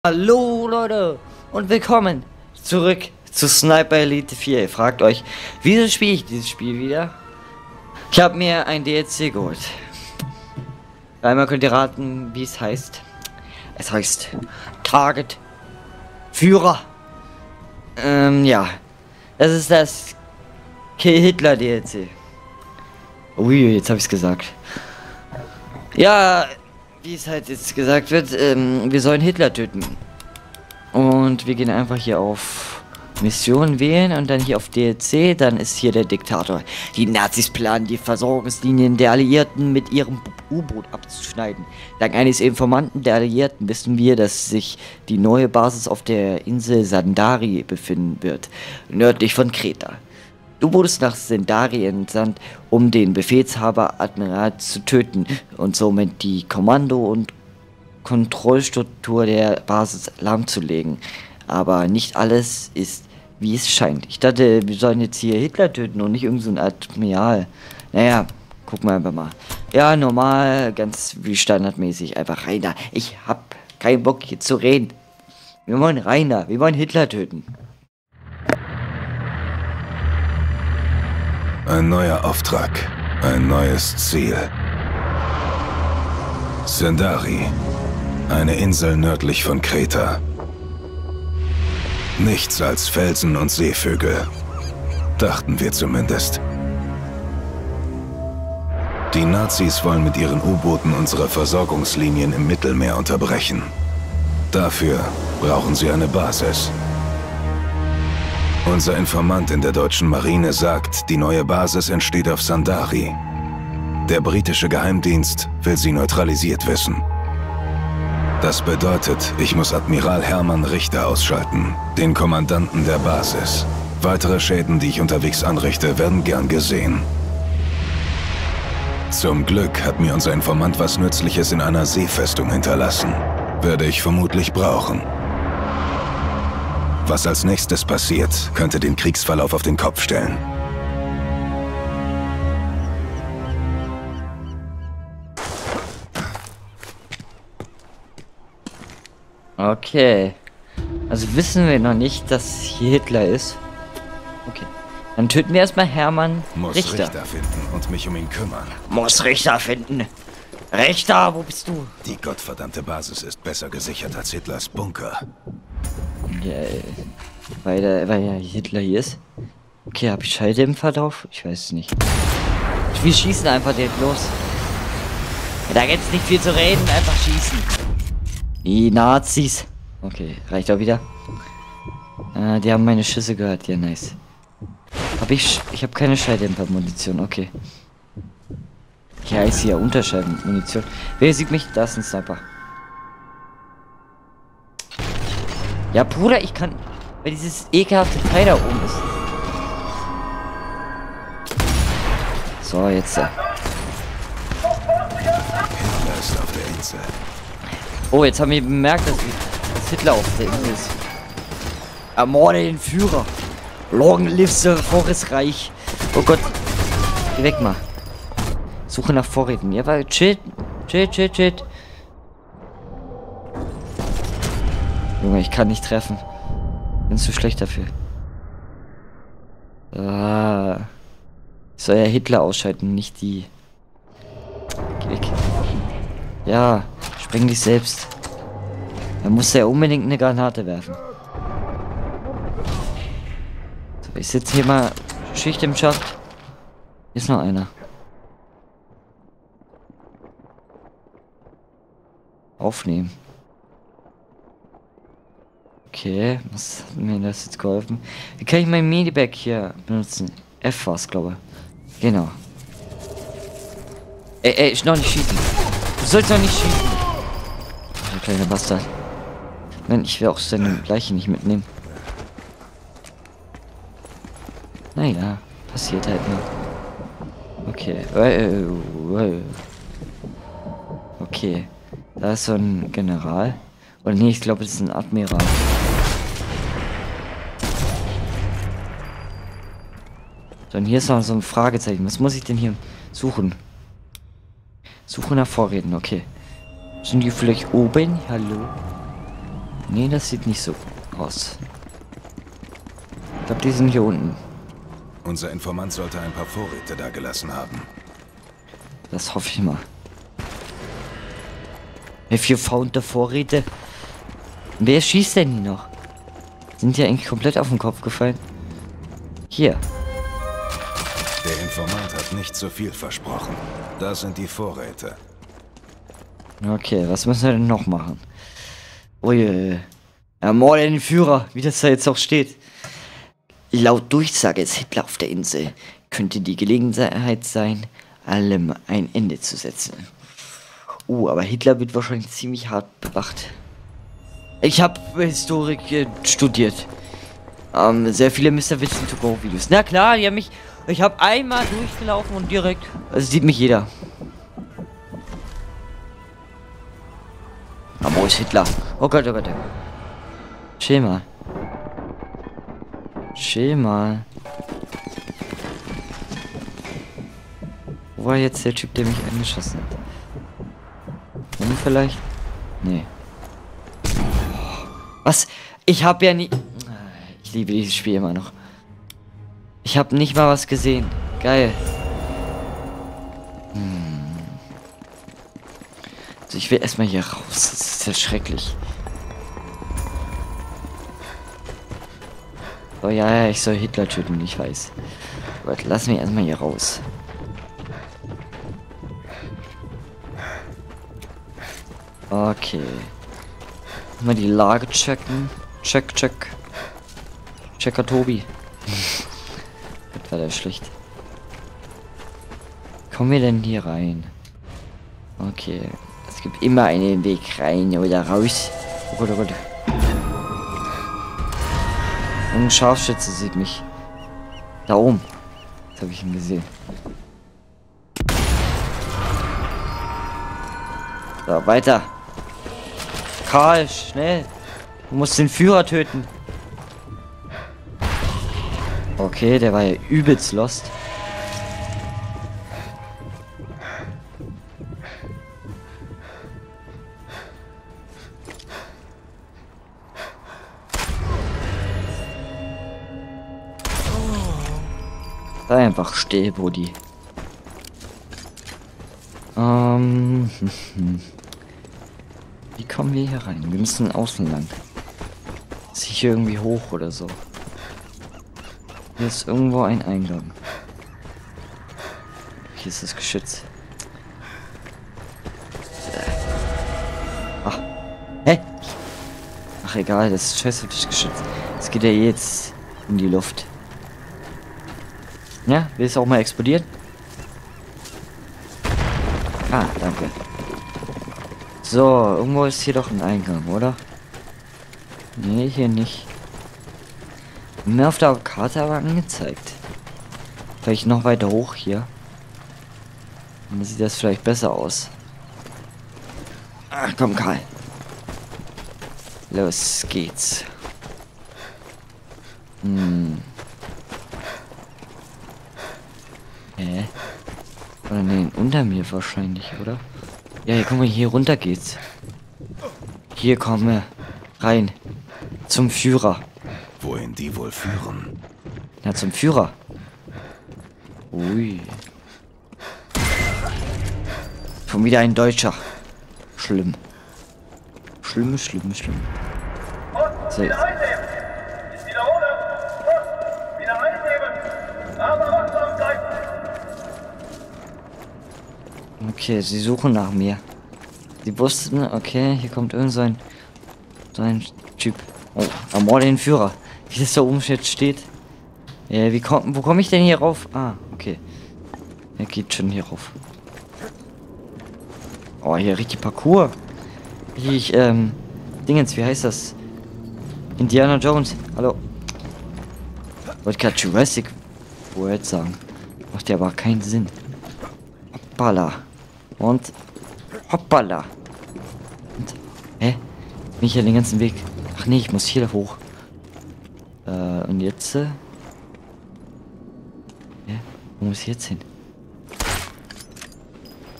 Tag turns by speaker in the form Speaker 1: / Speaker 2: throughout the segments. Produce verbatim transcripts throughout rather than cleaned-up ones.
Speaker 1: Hallo Leute und willkommen zurück zu Sniper Elite vier. Ihr fragt euch, wieso spiele ich dieses Spiel wieder? Ich habe mir ein D L C geholt. Einmal könnt ihr raten, wie es heißt. Es heißt Target Führer. Ähm, ja. Das ist das Kill Hitler D L C. Ui, jetzt habe ich es gesagt. Ja, wie es halt jetzt gesagt wird, ähm, wir sollen Hitler töten. Und wir gehen einfach hier auf Mission wählen und dann hier auf D L C, dann ist hier der Diktator. Die Nazis planen, die Versorgungslinien der Alliierten mit ihrem U-Boot abzuschneiden. Dank eines Informanten der Alliierten wissen wir, dass sich die neue Basis auf der Insel Sandari befinden wird, nördlich von Kreta. Du wurdest nach Sendari entsandt, um den Befehlshaber Admiral zu töten und somit die Kommando- und Kontrollstruktur der Basis lahmzulegen. Aber nicht alles ist, wie es scheint. Ich dachte, wir sollen jetzt hier Hitler töten und nicht irgend so ein Admiral. Naja, gucken wir einfach mal. Ja, normal, ganz wie standardmäßig. Einfach rein da. Ich hab keinen Bock hier zu reden. Wir wollen rein da. Wir wollen Hitler töten.
Speaker 2: Ein neuer Auftrag, ein neues Ziel. Sendari, eine Insel nördlich von Kreta. Nichts als Felsen und Seevögel, dachten wir zumindest. Die Nazis wollen mit ihren U-Booten unsere Versorgungslinien im Mittelmeer unterbrechen. Dafür brauchen sie eine Basis. Unser Informant in der deutschen Marine sagt, die neue Basis entsteht auf Sandari. Der britische Geheimdienst will sie neutralisiert wissen. Das bedeutet, ich muss Admiral Hermann Richter ausschalten, den Kommandanten der Basis. Weitere Schäden, die ich unterwegs anrichte, werden gern gesehen. Zum Glück hat mir unser Informant was Nützliches in einer Seefestung hinterlassen. Werde ich vermutlich brauchen. Was als nächstes passiert, könnte den Kriegsverlauf auf den Kopf stellen.
Speaker 1: Okay. Also wissen wir noch nicht, dass hier Hitler ist. Okay. Dann töten wir erstmal Hermann
Speaker 2: Muss
Speaker 1: Richter.
Speaker 2: Richter finden und mich um ihn kümmern.
Speaker 1: Muss Richter finden. Richter, wo bist du?
Speaker 2: Die gottverdammte Basis ist besser gesichert als Hitlers Bunker.
Speaker 1: Ja, weil, der, weil ja Hitler hier ist. Okay, habe ich Schalldämpfer drauf? Ich weiß es nicht. Wir schießen einfach direkt los. Da gibt's nicht viel zu reden, einfach schießen. Die Nazis. Okay, reicht auch wieder. Äh, die haben meine Schüsse gehört. Ja, nice. Hab ich... Ich habe keine Schalldämpfer-Munition. Okay. Ja, ist hier Unterscheiben-Munition. Wer sieht mich? Da ist ein Sniper. Ja, Bruder, ich kann... Weil dieses ekelhafte Teil da oben ist. So, jetzt... Äh.
Speaker 2: Hitler ist auf der Insel.
Speaker 1: Oh, jetzt haben wir bemerkt, dass, wir, dass Hitler auf der Insel ist. Ermorde den Führer. Long live the Forest Reich. Oh Gott. Geh weg mal. Suche nach Vorräten. Ja, weil chill. Chill, chill, chill. Junge, ich kann nicht treffen. Bin zu schlecht dafür. Ah. Ich soll ja Hitler ausschalten, nicht die. Geh weg. Ja, spreng dich selbst. Er muss ja unbedingt eine Granate werfen. So, ich sitze hier mal Schicht im Schacht. Hier ist noch einer. Aufnehmen. Okay, was hat mir das jetzt geholfen? Wie kann ich mein Medibag hier benutzen? F war's, glaube ich. Genau. Ey, ey, ich noch nicht schießen. Du sollst doch nicht schießen. Du kleiner Bastard. Nein, ich will auch seine Leiche nicht mitnehmen. Naja, passiert halt nur. Okay. Okay. Da ist so ein General. Oder nee, ich glaube, das ist ein Admiral. So, und hier ist noch so ein Fragezeichen. Was muss ich denn hier suchen? Suche nach Vorräten, okay. Sind die vielleicht oben? Hallo? Nee, das sieht nicht so aus. Ich glaube, die sind hier unten.
Speaker 2: Unser Informant sollte ein paar Vorräte da gelassen haben.
Speaker 1: Das hoffe ich mal. Have you found the Vorräte? Wer schießt denn die noch? Sind die eigentlich komplett auf den Kopf gefallen? Hier.
Speaker 2: Der Informant hat nicht zu viel versprochen. Das sind die Vorräte.
Speaker 1: Okay, was müssen wir denn noch machen? Ui, ermorde den Führer, wie das da jetzt auch steht. Laut Durchsage ist Hitler auf der Insel. Könnte die Gelegenheit sein, allem ein Ende zu setzen. Uh, aber Hitler wird wahrscheinlich ziemlich hart bewacht. Ich habe Historik äh, studiert. Ähm, sehr viele Mister Wissen to Go Videos. Na klar, die haben mich... Ich habe einmal durchgelaufen und direkt... Also sieht mich jeder. Aber wo ist Hitler? Oh Gott, oh Gott. Chill mal. Chill mal. Wo war jetzt der Typ, der mich angeschossen hat? Und vielleicht? Nee. Was? Ich habe ja nie... Ich liebe dieses Spiel immer noch. Ich habe nicht mal was gesehen. Geil. Hm. Also ich will erstmal hier raus. Das ist ja schrecklich. Oh ja, ja, ich soll Hitler töten, ich weiß. Gut, lass mich erstmal hier raus. Okay. Mal die Lage checken. Check, check. Checker Tobi. Das war der schlecht. Kommen wir denn hier rein? Okay. Es gibt immer einen Weg rein oder raus. Oh Gott, oh Gott. Und ein Scharfschütze sieht mich. Da oben. Jetzt habe ich ihn gesehen. So, weiter. Karl, schnell. Du musst den Führer töten. Okay, der war ja übelst lost. Einfach still, Buddy. Ähm. Wie kommen wir hier rein? Wir müssen außen lang. Ist hier irgendwie hoch oder so? Hier ist irgendwo ein Eingang. Hier ist das Geschütz. Ach. Hä? Ach egal, das ist scheiße das Geschütz. Es geht ja jetzt in die Luft. Ja, will es auch mal explodieren? Ah, danke. So, irgendwo ist hier doch ein Eingang, oder? Nee, hier nicht. Mir auf der Karte aber angezeigt. Vielleicht noch weiter hoch hier. Dann sieht das vielleicht besser aus. Ach komm, Karl. Los geht's. Hm. Hä? Oder nee, unter mir wahrscheinlich, oder? Ja, hier, guck mal, hier runter geht's. Hier komme rein. Zum Führer.
Speaker 2: Wohin die wohl führen?
Speaker 1: Na, zum Führer. Ui. Schon wieder ein Deutscher. Schlimm. Schlimm, schlimm, schlimm. So. Okay, sie suchen nach mir. Sie wussten, okay, hier kommt irgend so ein, so ein Typ. Oh, ermorde den Führer. Wie das da oben jetzt steht. Ja, wie kommt, wo komme ich denn hier rauf? Ah, okay. Er geht schon hier rauf. Oh, hier richtig Parcours. Ich, ähm, Dingens, wie heißt das? Indiana Jones. Hallo. Wollte gerade Jurassic World sagen. Macht ja aber keinen Sinn. Hoppala. Und hoppala. Und, hä? Bin ich ja den ganzen Weg? Ach nee, ich muss hier hoch. Äh, und jetzt? Äh, hä? Wo muss ich jetzt hin?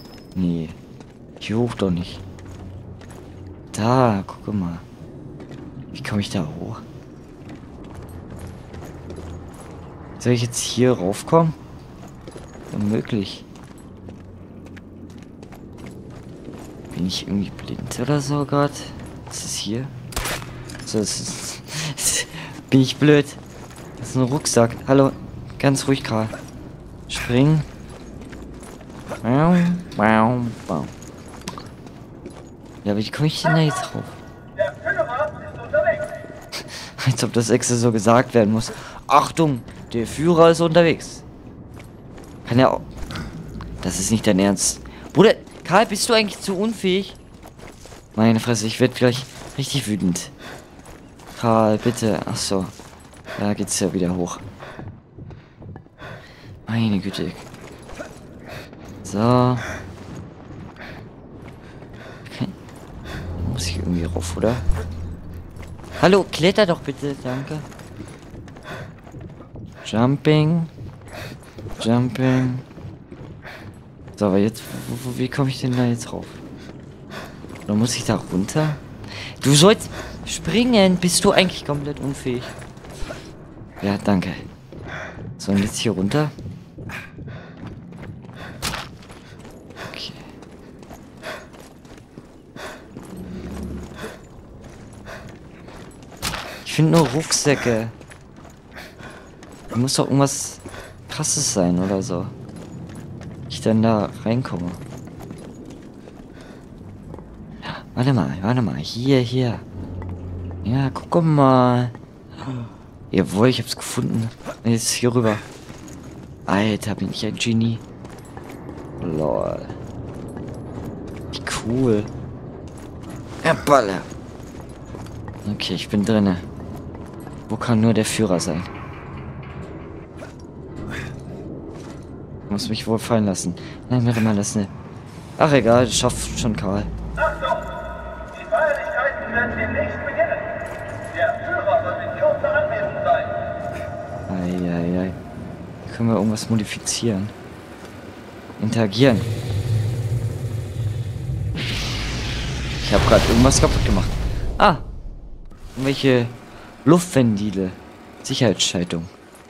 Speaker 1: Nee. Hier hoch doch nicht. Da, guck mal. Wie komme ich da hoch? Soll ich jetzt hier raufkommen? Unmöglich. Bin ich irgendwie blind oder so gerade? Was ist hier? So, das ist, bin ich blöd? Das ist ein Rucksack. Hallo, ganz ruhig gerade. Springen. Ja, aber wie komme ich denn da jetzt rauf? Als ob das extra so gesagt werden muss. Achtung, der Führer ist unterwegs. Kann ja auch... Das ist nicht dein Ernst. Bruder, Karl, bist du eigentlich zu unfähig? Meine Fresse, ich werde gleich richtig wütend. Karl, bitte. Ach so. Da geht's ja wieder hoch. Meine Güte. So. Okay. Muss ich irgendwie rauf, oder? Hallo, kletter doch bitte, danke. Jumping. Jumping. So, aber jetzt, wo, wo, wie komme ich denn da jetzt rauf? Oder muss ich da runter? Du sollst springen. Bist du eigentlich komplett unfähig? Ja, danke. So, und jetzt hier runter. Okay. Ich finde nur Rucksäcke. Da muss doch irgendwas Krasses sein oder so. Ich dann da reinkomme. Ja, warte mal, warte mal. Hier, hier. Ja, guck mal. Jawohl, ich hab's gefunden. Jetzt hier rüber. Alter, bin ich ein Genie. Lol. Wie cool. Ja, Balle. Okay, ich bin drinne. Wo kann nur der Führer sein? Muss mich wohl fallen lassen. Nein, warte mal, das ne. Ach egal, das schafft schon Karl.
Speaker 3: Achtung! Die Feierlichkeiten werden demnächst beginnen. Der Führer wird in kurzer Anwesend sein.
Speaker 1: Eieiei. Können wir irgendwas modifizieren? Interagieren. Ich habe gerade irgendwas kaputt gemacht. Ah! Irgendwelche Luftventile. Sicherheitsschaltung.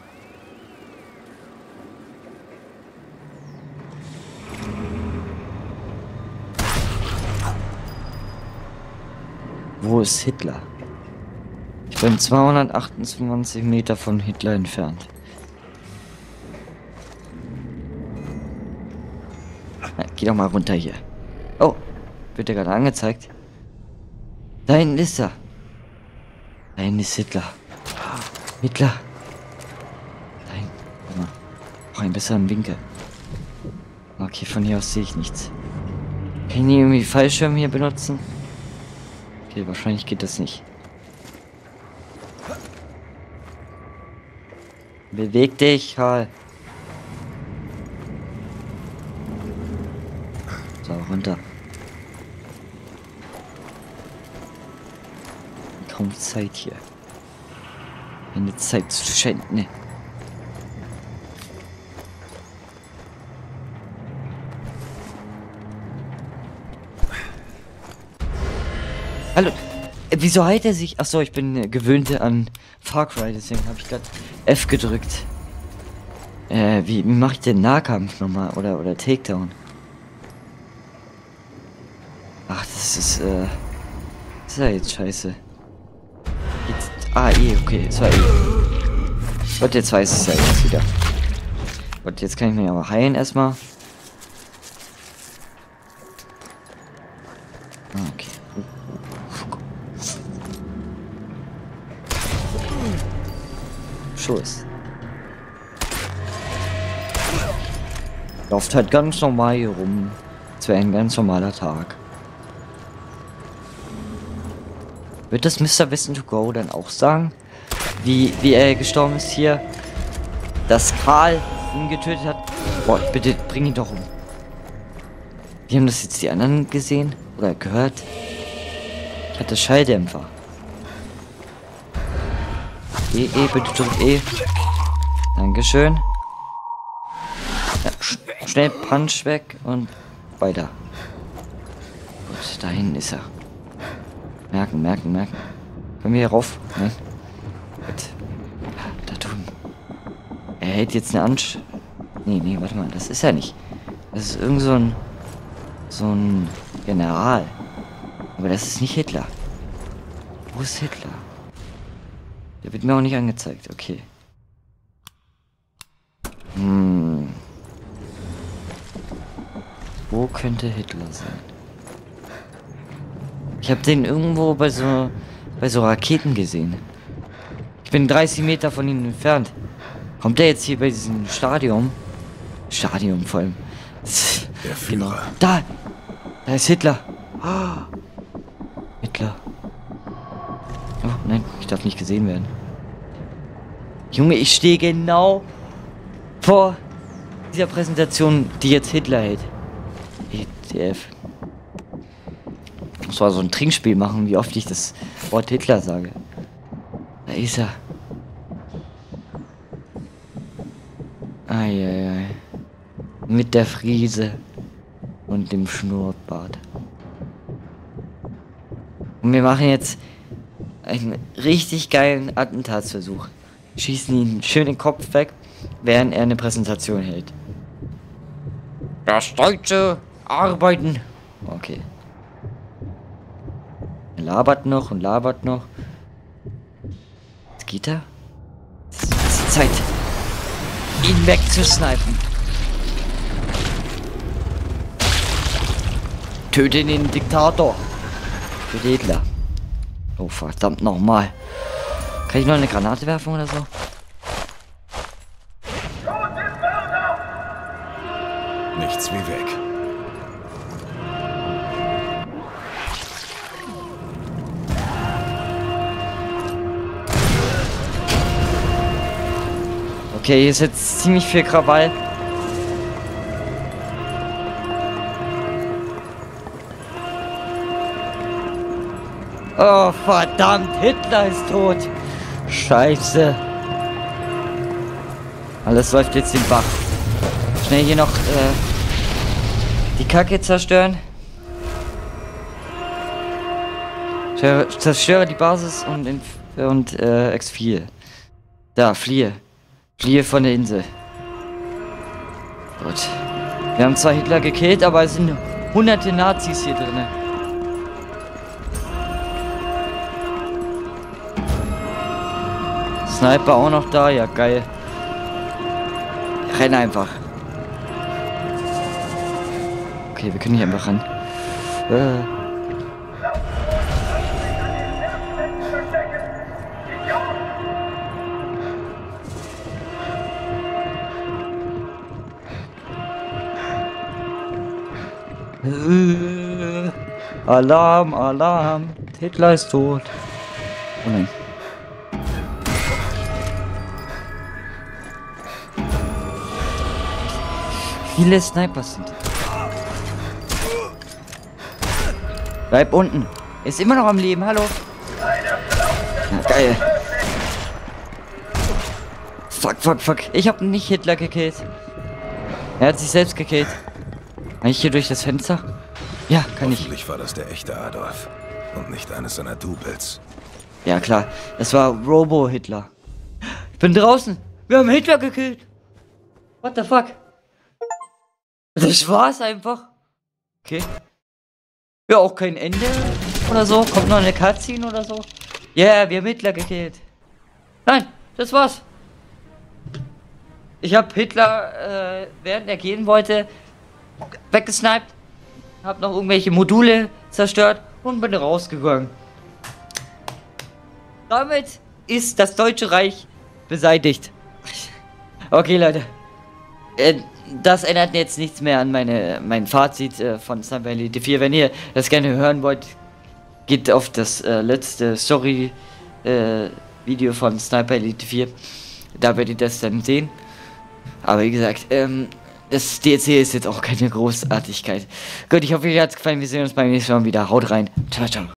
Speaker 1: Wo ist Hitler? Ich bin zweihundertachtundzwanzig Meter von Hitler entfernt. Na, geh doch mal runter hier. Oh, wird dir gerade angezeigt. Da hinten ist er. Da hinten ist Hitler. Hitler. Da hinten. Warte mal. Brauch einen besseren Winkel. Okay, von hier aus sehe ich nichts. Kann ich irgendwie Fallschirm hier benutzen? Okay, wahrscheinlich geht das nicht. Beweg dich, Karl. So, runter. Kaum Zeit hier. Keine Zeit zu schänden. Hallo. Äh, wieso heilt er sich? Achso, ich bin äh, gewöhnt an Far Cry, deswegen habe ich gerade F gedrückt. Äh, wie, wie mache ich den Nahkampf nochmal? Oder, oder Takedown? Ach, das ist, äh... Das ist ja jetzt scheiße. Jetzt, ah, E, okay, es war E. Und jetzt weiß ich es ja jetzt wieder. Und jetzt kann ich mich aber heilen erstmal. Ah, okay. Schuss. Läuft halt ganz normal hier rum. Es wäre ein ganz normaler Tag. Wird das Mister Wissen to Go dann auch sagen, wie, wie er gestorben ist hier? Dass Karl ihn getötet hat? Boah, bitte bring ihn doch um. Wie haben das jetzt die anderen gesehen? Oder gehört? Ich hatte Schalldämpfer. E, E, bitte drück E. Dankeschön. Ja, sch schnell Punch weg und weiter. Gut, da hinten ist er. Merken, merken, merken. Können Können wir hier rauf? Nein. Gut. Da drüben. Er hält jetzt eine Ansch... Nee, nee, warte mal. Das ist er nicht. Das ist irgend so ein... So ein General. Aber das ist nicht Hitler. Wo ist Hitler? Der wird mir auch nicht angezeigt. Okay. Hm. Wo könnte Hitler sein? Ich habe den irgendwo bei so bei so Raketen gesehen. Ich bin dreißig Meter von ihm entfernt. Kommt er jetzt hier bei diesem Stadion? Stadion vor allem.
Speaker 2: Der Führer.
Speaker 1: Genau. Da! Da ist Hitler. Oh. Hitler. Oh nein, ich darf nicht gesehen werden. Junge, ich stehe genau vor dieser Präsentation, die jetzt Hitler hält. E T F. Ich muss mal so ein Trinkspiel machen, wie oft ich das Wort Hitler sage. Da ist er. Eieiei. Mit der Friese und dem Schnurrbart. Und wir machen jetzt einen richtig geilen Attentatsversuch. Schießen ihn schön den Kopf weg, während er eine Präsentation hält. Das deutsche Arbeiten. Okay. Er labert noch und labert noch. Jetzt geht er. Es ist Zeit, ihn wegzusnipen. Töte den Diktator. Töte Hitler. Oh, verdammt nochmal. Kann ich noch eine Granate werfen oder so?
Speaker 2: Nichts wie weg.
Speaker 1: Okay, hier ist jetzt ziemlich viel Krawall. Oh, verdammt, Hitler ist tot. Scheiße. Alles läuft jetzt den Bach. Schnell hier noch äh, die Kacke zerstören. Zerstöre die Basis und, in, und äh, exflieh. Da, fliehe. Fliehe von der Insel. Gut. Wir haben zwar Hitler gekillt, aber es sind hunderte Nazis hier drin. Sniper auch noch da, ja geil. Renn einfach. Okay, wir können hier einfach ran. Äh. Äh. Alarm, Alarm. Hitler ist tot. Oh nein. Viele Snipers sind. Bleib unten. Er ist immer noch am Leben, hallo. Ja, geil. Fuck, fuck, fuck. Ich hab nicht Hitler gekillt. Er hat sich selbst gekillt. Kann ich hier durch das Fenster? Ja, kann ich.
Speaker 2: Hoffentlich war das der echte Adolf und nicht eines seiner Doubles.
Speaker 1: Ja, klar. Das war Robo-Hitler. Ich bin draußen. Wir haben Hitler gekillt. What the fuck? Das war's einfach. Okay. Ja, auch kein Ende oder so. Kommt noch eine Cutscene oder so. Ja, yeah, wir haben Hitler gekillt. Nein, das war's. Ich hab Hitler, äh, während er gehen wollte, weggesniped. Hab noch irgendwelche Module zerstört und bin rausgegangen. Damit ist das Deutsche Reich beseitigt. Okay, Leute. Äh, Das ändert jetzt nichts mehr an meine, mein Fazit äh, von Sniper Elite vier. Wenn ihr das gerne hören wollt, geht auf das äh, letzte Story-Video äh, von Sniper Elite vier. Da werdet ihr das dann sehen. Aber wie gesagt, ähm, das D L C ist jetzt auch keine Großartigkeit. Gut, ich hoffe, euch hat es gefallen. Wir sehen uns beim nächsten Mal wieder. Haut rein. Ciao, ciao.